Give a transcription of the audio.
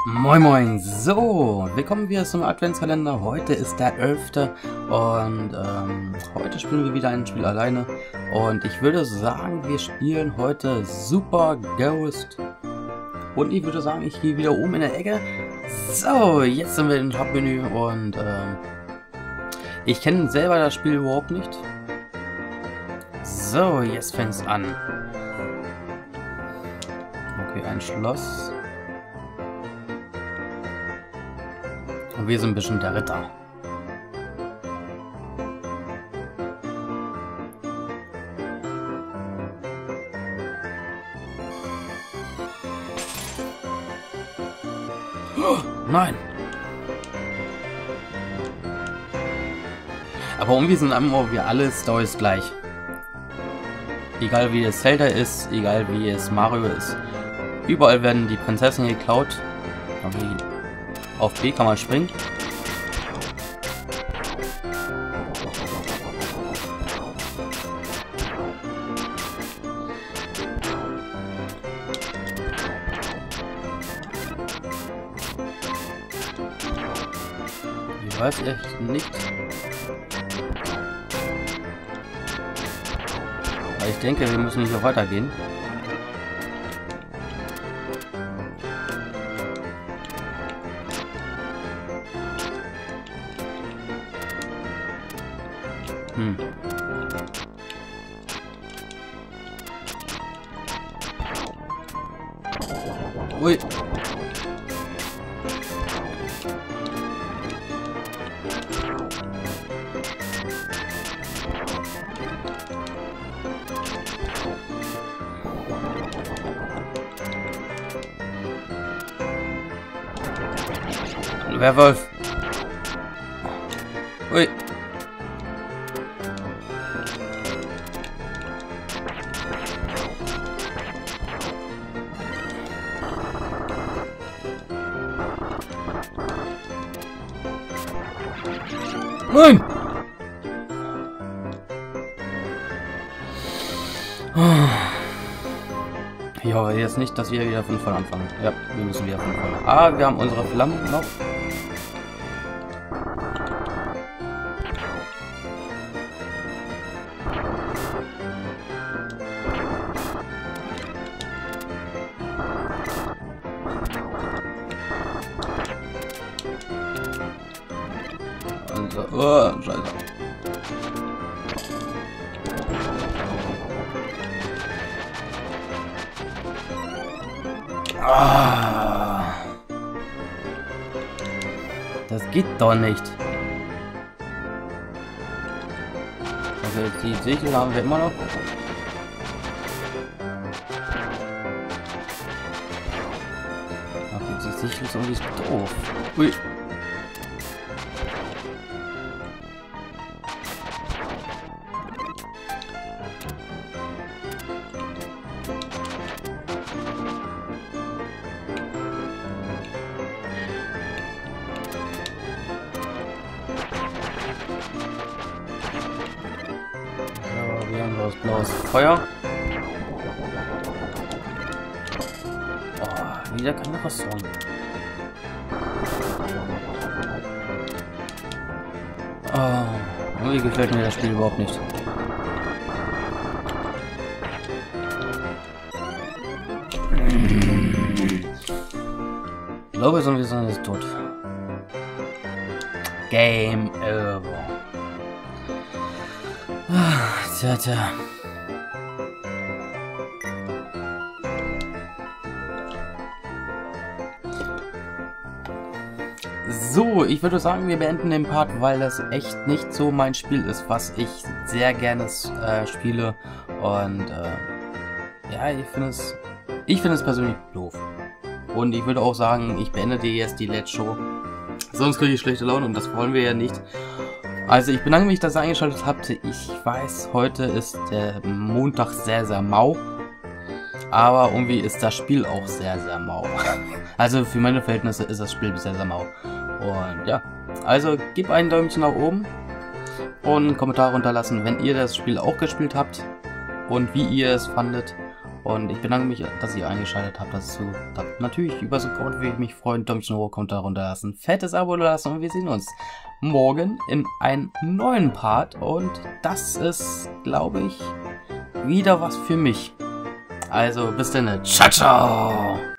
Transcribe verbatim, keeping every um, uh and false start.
Moin Moin, so, willkommen wieder zum Adventskalender. Heute ist der elfte und ähm, heute spielen wir wieder ein Spiel alleine. Und ich würde sagen, wir spielen heute Super Ghost. Und ich würde sagen, ich gehe wieder oben in der Ecke. So, jetzt sind wir im Hauptmenü und ähm, ich kenne selber das Spiel überhaupt nicht. So, jetzt fängt es an. Okay, ein Schloss. Und wir sind ein bisschen der Ritter. Oh, nein! Aber irgendwie sind immer wir alle Storys gleich. Egal wie es Zelda ist, egal wie es Mario ist. Überall werden die Prinzessinnen geklaut. Okay. Auf B kann man springen. Ich weiß echt nicht. Aber ich denke, wir müssen hier weitergehen. Hm. Ui. Werwolf. Ui. Nein! Ich hoffe jetzt nicht, dass wir wieder von vorne anfangen. Ja, wir müssen wieder von vorne. Ah, wir haben unsere Flammen noch. Oh, Scheiße. Ah. Das geht doch nicht. Also die Segel haben wir immer noch. Okay, die Segel ist irgendwie doof. Ui. Das blaues Feuer. Oh, wieder kann noch was sagen. Oh, irgendwie gefällt mir das Spiel überhaupt nicht. Ich glaube, so wir sind jetzt tot. Game over. Tja, tja. So, ich würde sagen, wir beenden den Part, weil das echt nicht so mein Spiel ist, was ich sehr gerne äh, spiele. Und äh, ja, ich finde es, ich finde es persönlich doof. Und ich würde auch sagen, ich beende jetzt die Let's Show. Sonst kriege ich schlechte Laune und das wollen wir ja nicht. Also ich bedanke mich, dass ihr eingeschaltet habt. Ich weiß, heute ist der Montag sehr, sehr mau. Aber irgendwie ist das Spiel auch sehr, sehr mau. Also für meine Verhältnisse ist das Spiel sehr, sehr mau. Und ja, also gebt ein Däumchen nach oben und einen Kommentar runterlassen, wenn ihr das Spiel auch gespielt habt und wie ihr es fandet. Und ich bedanke mich, dass ihr eingeschaltet habt. Das so, natürlich über Support würde ich mich freuen. Däumchen hoch, Kommentar runterlassen, fettes Abo lassen und wir sehen uns morgen in einem neuen Part. Und das ist, glaube ich, wieder was für mich. Also bis dann. Ciao, ciao.